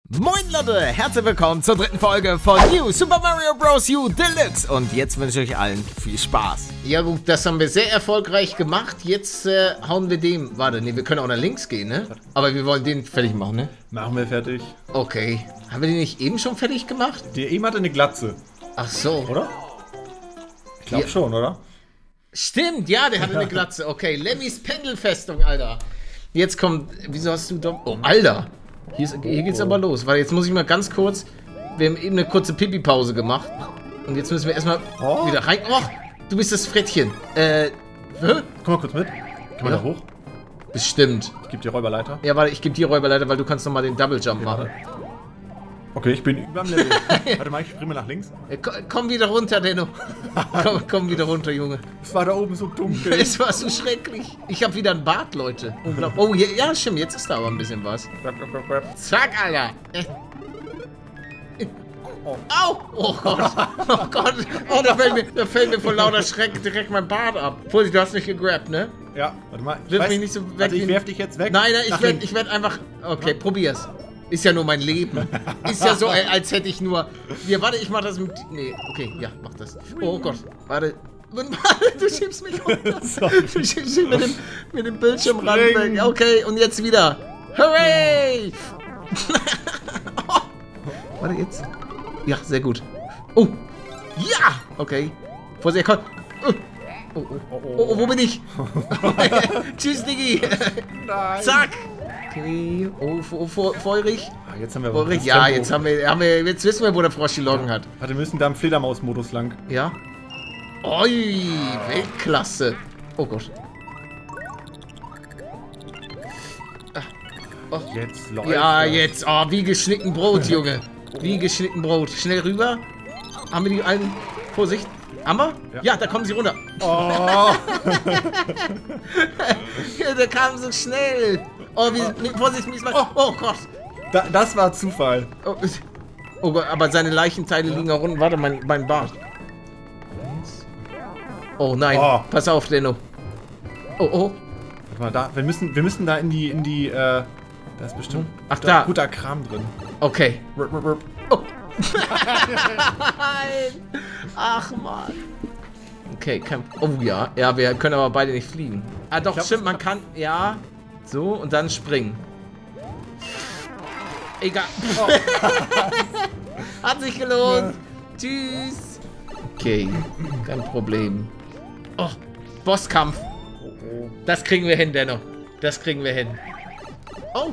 Moin Leute, herzlich willkommen zur dritten Folge von New Super Mario Bros. U Deluxe. Und jetzt wünsche ich euch allen viel Spaß. Ja gut, das haben wir sehr erfolgreich gemacht. Jetzt hauen wir dem... Warte, nee, wir können auch nach links gehen, ne? Aber wir wollen den fertig machen, ne? Machen wir fertig. Okay. Haben wir den nicht eben schon fertig gemacht? Der eben hatte eine Glatze. Ach so. Oder? Ich glaube schon, oder? Stimmt, ja, der hatte eine Glatze. Okay, Lemmys Pendelfestung, Alter. Jetzt kommt... Wieso hast du doch... Oh, Alter. Hier geht's aber los, weil jetzt muss ich mal ganz kurz, wir haben eben eine kurze Pipi-Pause gemacht und jetzt müssen wir erstmal wieder rein. Oh, du bist das Frettchen. Komm mal kurz mit. Kann man da hoch? Bestimmt. Ich gebe dir Räuberleiter. Ja, warte, ich gebe dir Räuberleiter, weil du kannst nochmal den Double Jump machen. Okay, ich bin über dem Level. Warte mal, ich springe mal nach links. Komm wieder runter, Denno. komm wieder runter, Junge. Es war da oben so dunkel. Es war so schrecklich. Ich habe wieder einen Bart, Leute. Oh, ja, stimmt, jetzt ist da aber ein bisschen was. Zack, Alter. Au! Oh Gott. Oh Gott. Oh, da fällt mir vor lauter Schreck direkt mein Bart ab. Vorsicht, du hast mich gegrabt, ne? Ja, warte mal. Wirf mich nicht so weg. Also ich werf dich jetzt weg. Nein, ich werd einfach... Okay, probier's. Ist ja nur mein Leben. Ist ja so, als hätte ich nur... Hier, warte, ich mach das mit... Nee, okay, ja, mach das. Oh Gott, warte. Du schiebst mich runter. Du schiebst mich mit dem Bildschirmrand weg. Okay, und jetzt wieder. Hooray! Oh. Warte, jetzt. Ja, sehr gut. Oh. Ja! Okay. Vorsicht, komm. Oh, wo bin ich? Tschüss, Diggi. Nein. Zack. Okay. Oh, feurig. Jetzt haben wir feurig. Ja, jetzt jetzt wissen wir, wo der Frosch die Locken hat. Warte, wir müssen da im Fledermaus-Modus lang. Ja. Oi, Weltklasse. Oh Gott. Oh. Jetzt läuft ja, jetzt. Oh, wie geschnitten Brot, Junge. Wie geschnitten Brot. Schnell rüber. Haben wir die alten... Vorsicht. Haben wir? Ja, da kommen sie runter. Oh. Der kam so schnell. Oh, Vorsicht, oh Gott. Das war Zufall. Oh Gott, aber seine Leichenteile liegen auch unten. Warte, mein Bart. Oh nein, pass auf, Denno. Oh. Warte mal, da, wir müssen da in die, da ist bestimmt guter Kram drin. Okay. Oh. Nein. Ach, Mann. Okay, oh ja. Ja, wir können aber beide nicht fliegen. Ah, doch, stimmt, man kann, ja. So, und dann springen. Egal. Oh. Hat sich gelohnt. Tschüss. Okay, kein Problem. Oh, Bosskampf. Das kriegen wir hin, Denno. Das kriegen wir hin. Oh.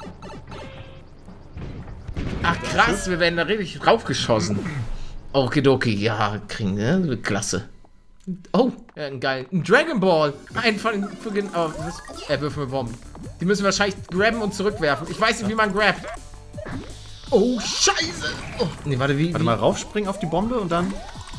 Ach, krass, wir werden da richtig raufgeschossen. Okidoki, ja, kriegen wir. Klasse. Oh, ja, ein Dragon Ball. Ein von den... Oh, wirfen wir Bomben. Die müssen wir wahrscheinlich grabben und zurückwerfen. Ich weiß nicht, wie man grabt. Oh, scheiße. Oh, nee, warte, Warte mal, raufspringen auf die Bombe und dann...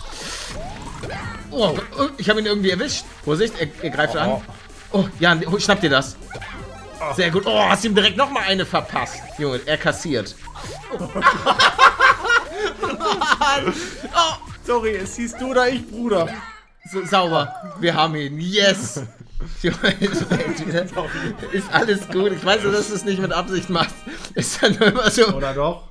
Oh, ich habe ihn irgendwie erwischt. Vorsicht, er greift an. Oh, ja, schnapp dir das. Sehr gut. Oh, hast ihm direkt nochmal eine verpasst. Junge, er kassiert. Oh. Oh, sorry, es siehst du oder ich, Bruder. So, sauber. Wir haben ihn. Yes. Ist alles gut. Ich weiß, dass du es nicht mit Absicht machst. Ist dann nur immer so. Oder doch?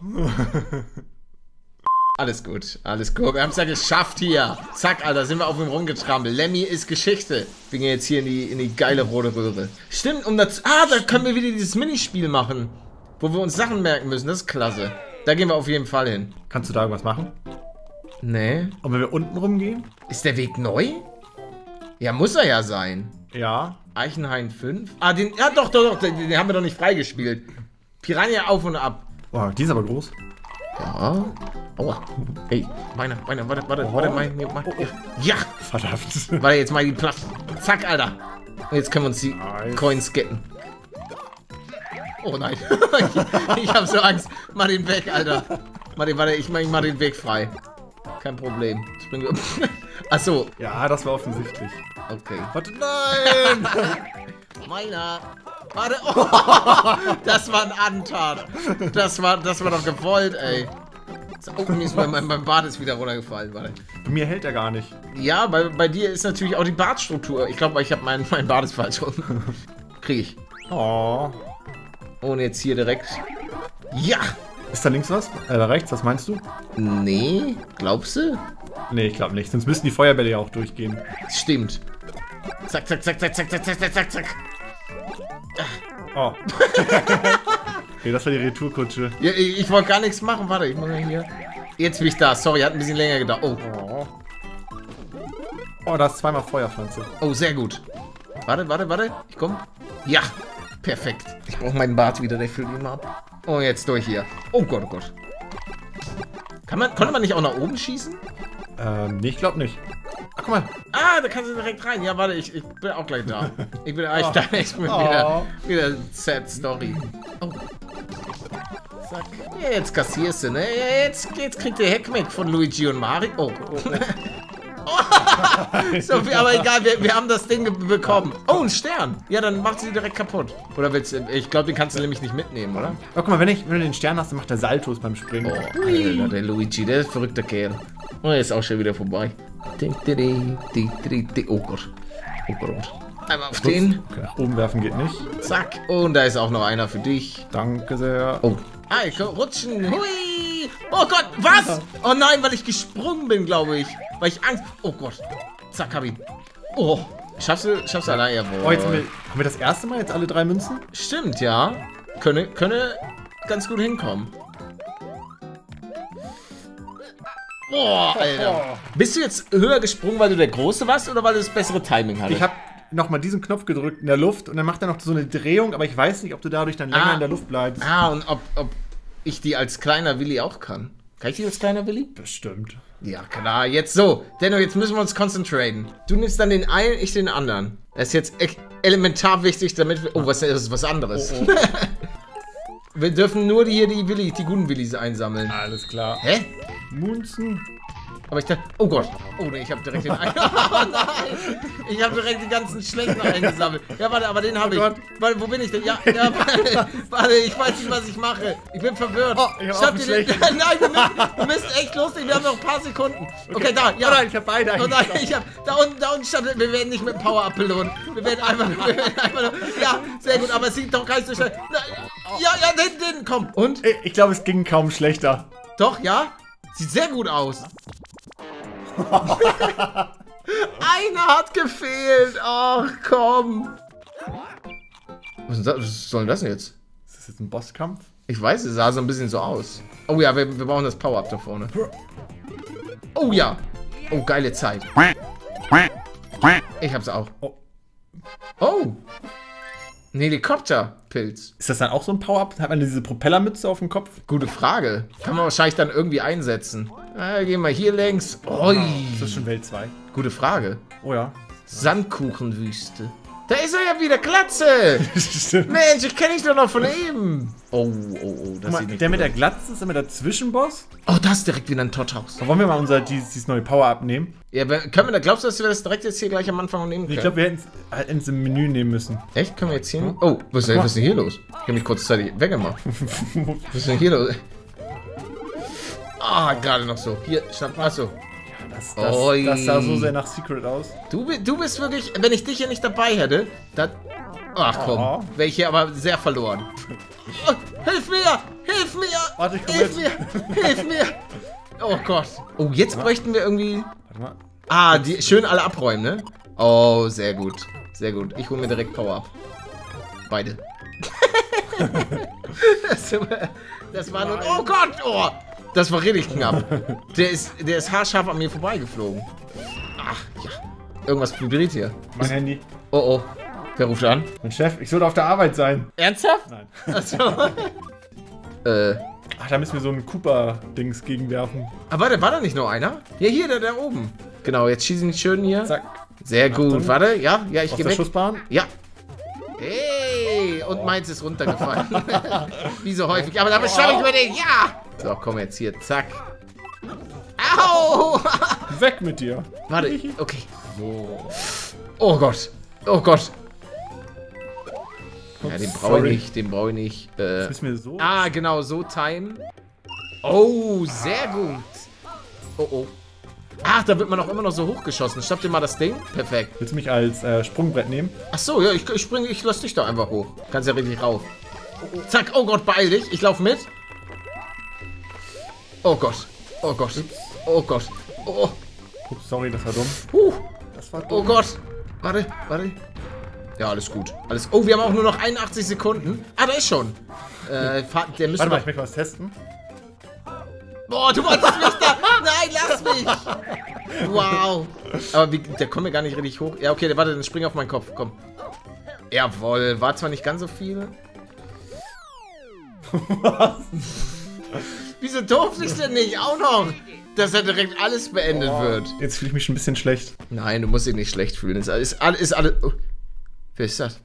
Alles gut, alles gut. Wir haben es ja geschafft hier. Zack, Alter, sind wir auf dem rumgetrampelt. Lemmy ist Geschichte. Wir gehen jetzt hier in die geile rote Röhre. Stimmt, da können wir wieder dieses Minispiel machen. Wo wir uns Sachen merken müssen. Das ist klasse. Da gehen wir auf jeden Fall hin. Kannst du da irgendwas machen? Nee. Und wenn wir unten rumgehen? Ist der Weg neu? Ja, muss er ja sein. Ja. Eichenhain 5? Ah, ja doch, den haben wir doch nicht freigespielt. Piranha auf und ab. Boah, die ist aber groß. Ja. Aua. Ey, warte, mein. Ja! Verdammt. Warte, jetzt mal die Platz. Zack, Alter. Und jetzt können wir uns die Coins getten. Oh nein. Ich hab so Angst. Mach den weg, Alter. Warte, ich mach den Weg frei. Kein Problem. Achso. Ja, das war offensichtlich. Okay. Warte, nein! Meiner. Warte. Oh, das war ein Antat. Das war doch gewollt, ey. Oh, mein Bart ist wieder runtergefallen, warte. Bei mir hält er gar nicht. Ja, bei dir ist natürlich auch die Bartstruktur. Ich glaube, ich habe mein Bart ist falsch rum. Krieg ich. Oh. Ohne jetzt hier direkt. Ja! Ist da links was? Da rechts, was meinst du? Nee, glaubst du? Nee, ich glaube nicht. Sonst müssen die Feuerbälle ja auch durchgehen. Stimmt. Zack, zack, zack, zack, zack, zack, zack, zack, zack, zack. Oh. Okay, das war die Retourkutsche. Ja, ich wollte gar nichts machen. Warte, ich muss mal hier. Jetzt bin ich da. Sorry, hat ein bisschen länger gedauert. Oh. Oh, da ist zweimal Feuerpflanze. Oh, sehr gut. Warte, warte, warte. Ich komm. Ja, perfekt. Ich brauche meinen Bart wieder, der füllt immer ab. Oh, jetzt durch hier. Oh Gott, oh Gott. Konnte man nicht auch nach oben schießen? Nee, ich glaube nicht. Ach, guck mal. Ah, da kannst du direkt rein. Ja, warte, ich bin auch gleich da. Ich bin wieder sad Story. Oh. Zack. Ja, jetzt kassierst du, ne? Ja, jetzt kriegt der Heckmeck von Luigi und Mario. Oh. So, aber egal, wir haben das Ding bekommen. Oh, ein Stern. Ja, dann macht sie direkt kaputt. Oder willst du, ich glaube, den kannst du nämlich nicht mitnehmen, oder? Oh, guck mal, wenn du den Stern hast, dann macht der Saltos beim Springen. Oh, Alter, der Luigi, der ist ein verrückter Kerl. Oh, er ist auch schon wieder vorbei. Oh Gott. Oh Gott. Einmal auf den. Okay, nach oben werfen geht nicht. Zack. Und da ist auch noch einer für dich. Danke sehr. Oh. Ah, ich kann rutschen. Hui. Oh Gott, was? Oh nein, weil ich gesprungen bin, glaube ich. Weil ich Angst... Oh Gott. Zack, hab ihn. Oh. Schaffst du allein? Jawohl. Oh, jetzt haben wir das erste Mal jetzt alle 3 Münzen? Stimmt, ja. Könne ganz gut hinkommen. Boah, Alter. Bist du jetzt höher gesprungen, weil du der Große warst oder weil du das bessere Timing hattest? Ich habe nochmal diesen Knopf gedrückt in der Luft und dann macht er noch so eine Drehung, aber ich weiß nicht, ob du dadurch dann länger in der Luft bleibst. Ah, und ob ich die als kleiner Willi auch kann. Kann ich die als kleiner Willi? Bestimmt. Ja, klar. Jetzt so. Denno, jetzt müssen wir uns konzentrieren. Du nimmst dann den einen, ich den anderen. Das ist jetzt elementar wichtig, damit wir... Oh, das ist was anderes. Oh. Wir dürfen nur die guten Willis einsammeln. Alles klar. Hä? Münzen. Aber ich dachte, oh Gott. Oh ne, ich habe direkt den einen. Oh nein! Ich habe direkt die ganzen schlechten eingesammelt. Ja, warte, aber den habe ich. Warte, wo bin ich denn? Ja, warte, ich weiß nicht, was ich mache. Ich bin verwirrt. Oh, ich hab den schlechten. Nein, wir müssen echt lustig, wir haben noch ein paar Sekunden. Okay, da, ja. Oh nein, ich habe beide. Oh nein, da unten stand, wir werden nicht mit Power-Up belohnt. Wir werden einfach nur, ja, sehr gut, aber es sieht doch gar nicht so schnell. Ja, den, komm. Und? Ich glaube, es ging kaum schlechter. Doch, ja? Sieht sehr gut aus. Einer hat gefehlt. Ach, komm. Was soll denn das denn jetzt? Ist das jetzt ein Bosskampf? Ich weiß, es sah so ein bisschen so aus. Oh ja, wir brauchen das Power-Up da vorne. Oh ja. Oh, geile Zeit. Ich hab's auch. Oh. Ein Helikopterpilz. Ist das dann auch so ein Power-Up? Hat man diese Propellermütze auf dem Kopf? Gute Frage. Kann man wahrscheinlich dann irgendwie einsetzen. Gehen wir hier längs. Oi. Ist das schon Welt 2? Gute Frage. Oh ja. Sandkuchenwüste. Da ist er ja wieder, Glatze! Mensch, ich kenne dich doch noch von eben. Oh. Das sieht nicht der mit der Glatze ist immer der Zwischenboss. Oh, das ist direkt wieder ein Tothaus. Wollen wir mal dieses neue Power-Up nehmen? Ja, können wir da, glaubst du, dass wir das direkt jetzt hier gleich am Anfang nehmen können? Ich glaube, wir hätten es im Menü nehmen müssen. Echt? Können wir jetzt hier? Oh, was ist denn hier los? Ich habe mich kurzzeitig weggemacht. Was ist denn hier los? Ah, gerade noch so. Hier, schnapp. Achso. Das sah so sehr nach Secret aus. Du bist wirklich, wenn ich dich hier nicht dabei hätte, dann... Ach komm, wäre ich hier aber sehr verloren. Oh, hilf mir! Hilf mir! Warte, ich komm Hilf mir! Oh Gott. Oh, jetzt bräuchten wir irgendwie... Warte mal. Ah, die schön alle abräumen, ne? Oh, sehr gut. Sehr gut. Ich hole mir direkt Power-Up. Beide. das war nur... Oh Gott! Oh! Das war richtig knapp. Der ist haarscharf an mir vorbeigeflogen. Ach, ja. Irgendwas vibriert hier. Mein Handy. Oh. Wer ruft an? Mein Chef, ich sollte auf der Arbeit sein. Ernsthaft? Nein. Achso. Ach, da müssen wir so einen Cooper-Dings gegenwerfen. Aber warte, war da nicht noch einer? Ja, hier, da oben. Genau, jetzt schießen die schön hier. Zack. Sehr gut. Warte, ja, ich gehe weg. Schussbahn? Ja. Hey, und meins ist runtergefallen. Wie so häufig. Aber damit schaffe ich mir den. Ja! So, komm jetzt hier. Zack. Au! Weg mit dir. Warte, okay. So. Oh Gott. Oh Gott. Ja, den brauche ich nicht. Müssen wir so? Ah, genau, so timen. Oh, sehr gut. Oh. Ach, da wird man auch immer noch so hochgeschossen. Schnapp dir mal das Ding. Perfekt. Willst du mich als Sprungbrett nehmen? Ach so, ja, ich lass dich da einfach hoch. Kannst ja richtig rauf. Zack, oh Gott, beeil dich. Ich lauf mit. Oh Gott. Oh Gott. Oh Gott. Oh. Ups, sorry, das war dumm. Das war dumm. Oh Gott. Warte. Ja, alles gut. Oh, wir haben auch nur noch 81 Sekunden. Ah, da ist schon. Der müsste Warte mal, ich möchte was testen. Boah, du wolltest mich da... Nein, lass mich! Wow. Aber der kommt mir gar nicht richtig hoch. Ja, okay, warte, dann spring auf meinen Kopf. Komm. Jawohl. War zwar nicht ganz so viel. Was? Wieso durfte ich denn nicht auch noch, dass er direkt alles beendet wird? Jetzt fühle ich mich schon ein bisschen schlecht. Nein, du musst dich nicht schlecht fühlen. Ist alles... Oh. Wer ist das?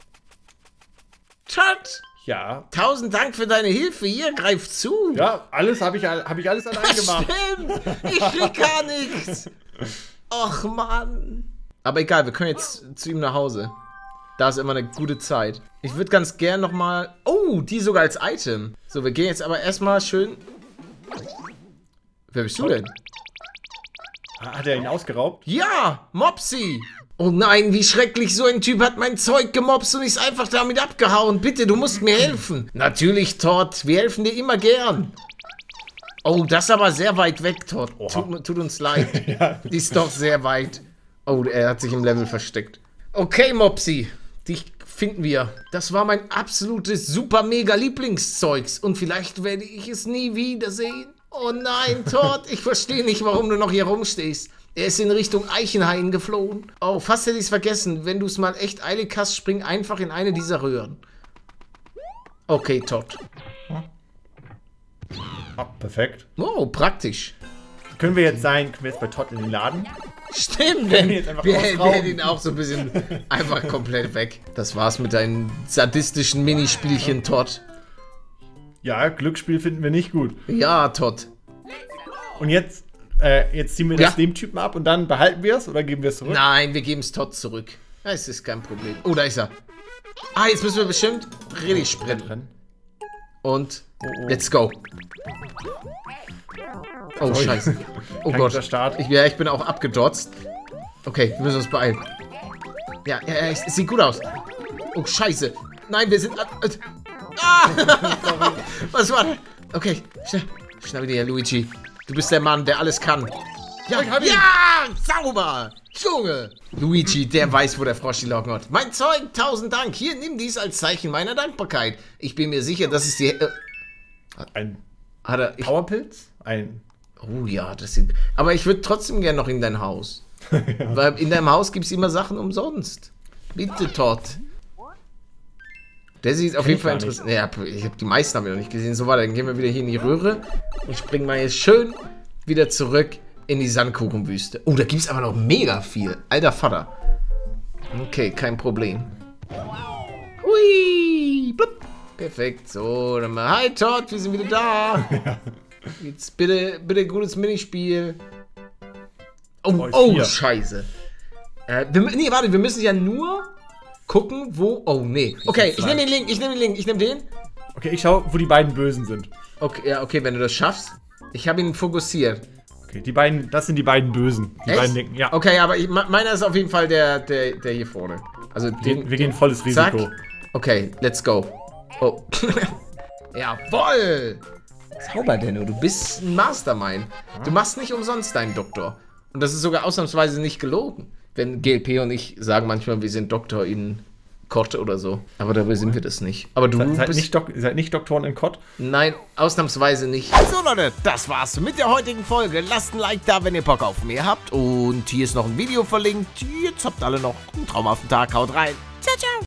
Chat! Ja. 1000 Dank für deine Hilfe. Hier, greif zu. Ja, alles habe ich alles allein gemacht. Stimmt. Ich krieg gar nichts. Och, Mann. Aber egal, wir können jetzt zu ihm nach Hause. Da ist immer eine gute Zeit. Ich würde ganz gern nochmal... Oh, die sogar als Item. So, wir gehen jetzt aber erstmal schön... Wer bist du denn? Hat er ihn ausgeraubt? Ja, Mopsy. Oh nein, wie schrecklich, so ein Typ hat mein Zeug gemobst und ist einfach damit abgehauen. Bitte, du musst mir helfen. Natürlich, Todd, wir helfen dir immer gern. Oh, das ist aber sehr weit weg, Todd. Tut uns leid. Ja. Die ist doch sehr weit. Oh, er hat sich im Level versteckt. Okay, Mopsy, dich finden wir. Das war mein absolutes super-mega-Lieblingszeugs und vielleicht werde ich es nie wiedersehen. Oh nein, Todd, ich verstehe nicht, warum du noch hier rumstehst. Er ist in Richtung Eichenhain geflohen. Oh, fast hätte ich es vergessen. Wenn du es mal echt eilig hast, spring einfach in eine dieser Röhren. Okay, Todd. Ah, perfekt. Oh, praktisch. Können wir jetzt bei Todd in den Laden? Stimmt, wir hätten ihn auch so ein bisschen einfach komplett weg. Das war's mit deinen sadistischen Minispielchen, Todd. Ja, Glücksspiel finden wir nicht gut. Ja, Todd. Und jetzt ziehen wir das dem Typen ab und dann behalten wir es oder geben wir es zurück? Nein, wir geben es Todd zurück. Das ist kein Problem. Oh, da ist er. Ah, jetzt müssen wir bestimmt richtig sprinten. Und let's go. Oh, scheiße. Oh Gott. Ich bin auch abgedotzt. Okay, wir müssen uns beeilen. Ja, es sieht gut aus. Oh, scheiße. Nein, wir sind... Was war das? Okay, schnell wieder hier, Luigi. Du bist der Mann, der alles kann. Ja, sauber! Junge! Luigi, der weiß, wo der Frosch die Locken hat. Mein Zeug, 1000 Dank. Hier, nimm dies als Zeichen meiner Dankbarkeit. Ich bin mir sicher, das ist die... Ein Powerpilz? Oh ja, das sieht... Aber ich würde trotzdem gerne noch in dein Haus. Ja. Weil in deinem Haus gibt es immer Sachen umsonst. Bitte, Todd. Der sieht auf jeden Fall interessant. Ja, ich habe die meisten haben wir noch nicht gesehen. So, warte, dann gehen wir wieder hier in die Röhre und springen mal jetzt schön wieder zurück in die Sandkuchenwüste. Oh, da gibt es aber noch mega viel. Alter Vater. Okay, kein Problem. Hui, blub. Perfekt. So, dann mal. Hi Todd, wir sind wieder da. Ja. Jetzt bitte gutes Minispiel. Oh, scheiße. Nee, warte, wir müssen ja nur gucken, wo... Oh, nee. Okay, ich nehme den Link, ich nehme den. Okay, ich schau, wo die beiden Bösen sind. Okay, ja, okay, wenn du das schaffst. Ich habe ihn fokussiert. Okay, das sind die beiden Bösen. Die beiden Linken, ja. Okay, aber meiner ist auf jeden Fall der hier vorne. Also wir gehen volles Risiko. Zack. Okay, let's go. Oh. Jawoll! Zauber, Denno, du bist ein Mastermind. Du machst nicht umsonst deinen Doktor. Und das ist sogar ausnahmsweise nicht gelogen. Wenn GLP und ich sagen manchmal, wir sind Doktor in Kott oder so. Aber dabei sind wir das nicht. Aber du seid nicht Doktoren in Kott? Nein, ausnahmsweise nicht. So Leute, das war's mit der heutigen Folge. Lasst ein Like da, wenn ihr Bock auf mehr habt. Und hier ist noch ein Video verlinkt. Jetzt habt alle noch einen traumhaften Tag. Haut rein. Ciao, ciao.